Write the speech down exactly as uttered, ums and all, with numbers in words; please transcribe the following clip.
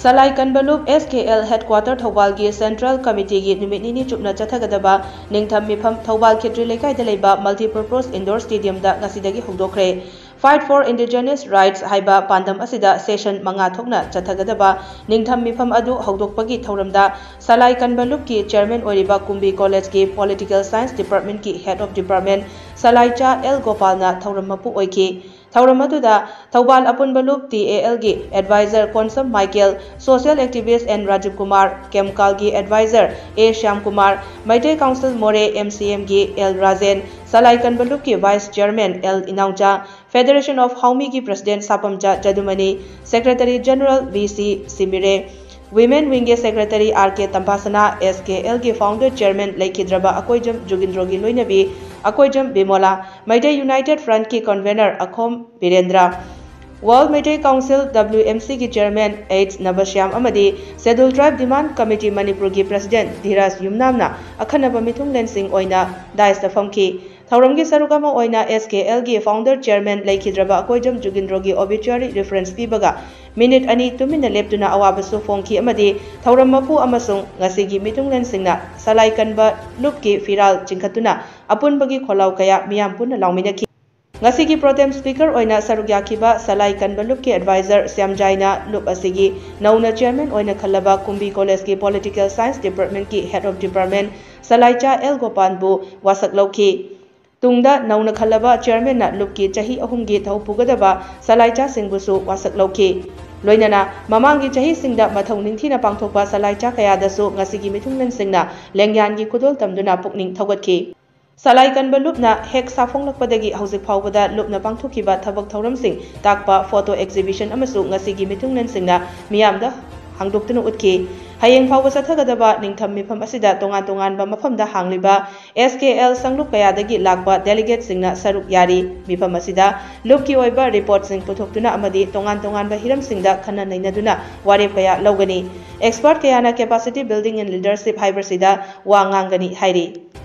Salaai Kanba Loop S K L Headquarter Thobal gi Central Committee gi Numit Nini chupna Chathagadaba Ningtham Meepham Thobal Khitri Lekai da leiba Multi-Purpose Indoor Stadium da ngasidagi Houdokhre Fight for Indigenous Rights haiba pandam asida session manga thokna Chathagadaba Ningtham Meepham adu Houdokpagi thauramda Salaai Kanba Loop ki Chairman Oriba Kumbi College ki Political Science Department ki Head of Department Salaai Cha L Gopalna thauram mapu oiki Thauramatuda Thobal Apunba Loop T A L gi Advisor Konsam Michael Social Activist N Rajiv Kumar Chemical gi Advisor A Shyam Kumar Maite Council More M C M gi L Rajen Salaai Kanba Loop ki Vice Chairman L Inaucha Federation of Haumi gi President Sapamcha Jadumani Secretary General V C Simire Women Wing ge Secretary R K Tampasana S K L gi Founder Chairman Laikhidraba Akoijam Jugindrogi Loinabi Akoijam Bimola Maite United Front ki Convener Akhom Birendra World Meeting Council W M C ki Chairman H Nabashyam Amadi Scheduled Tribe Demand Committee Manipur ki President Dhiraj Yumnamna Akhanaba Mithung Lensing Oina Daista Famki Thauramgi Sarukama Oina S K L gi Founder Chairman Laikhidraba Akoijam Jugindrogi Obituary Reference Pibaga Minute Ani Tumina Leptuna Awabasu Fonki Amadi Thauram Mapu Amasung Ngasigi Mithung Lensingna Salaai Kanba Loop ki Firal Chingkatuna Apunbagi Kholau Kaya Miyam Puna Lauminaki Ngasigi Protem Speaker Oina Sarugyakiba Salaai Kanba Loop ki Advisor Syamjaina Loop Asigi Nauna Chairman Oina Khalaba Kumbi College ki Political Science Department ki Head of Department Salaai Cha L Gopanbu Wasak Lauki Tungda Nauna Khalaba Chairman na Loop ki Chahi Ahumgi Thau Pugadaba Salaai Cha Singbusu Wasak Lauki Loinana Mamangi Chahi Singda Mathong Ningthina Pangthokpa Salaai Cha Kayadasu Ngasigi Mithung Lensingna Lengyangi Kudol Tamduna Pukning Thaugatki Salaai Kanba Loop na hek safong lakpadagi hausik phawbada loop na pangthukiba thabak thauramsing takpa photo exhibition amasu ngasigi mithung lensingna miyamda hangdoktuna utki hayeng phawba Chathagadaba Ningtham Meepham asida tongan tongan ba mafamda hangliba S K L sangluk kayadagi lakba delegate singna saruk yari Meepham asida loop ki oiba report sing puthoktuna amadi tongan tongan ba hiram singda khana nainaduna warep kaya lawgani expert kayana capacity building and leadership hybrid sida wa ngangani hairi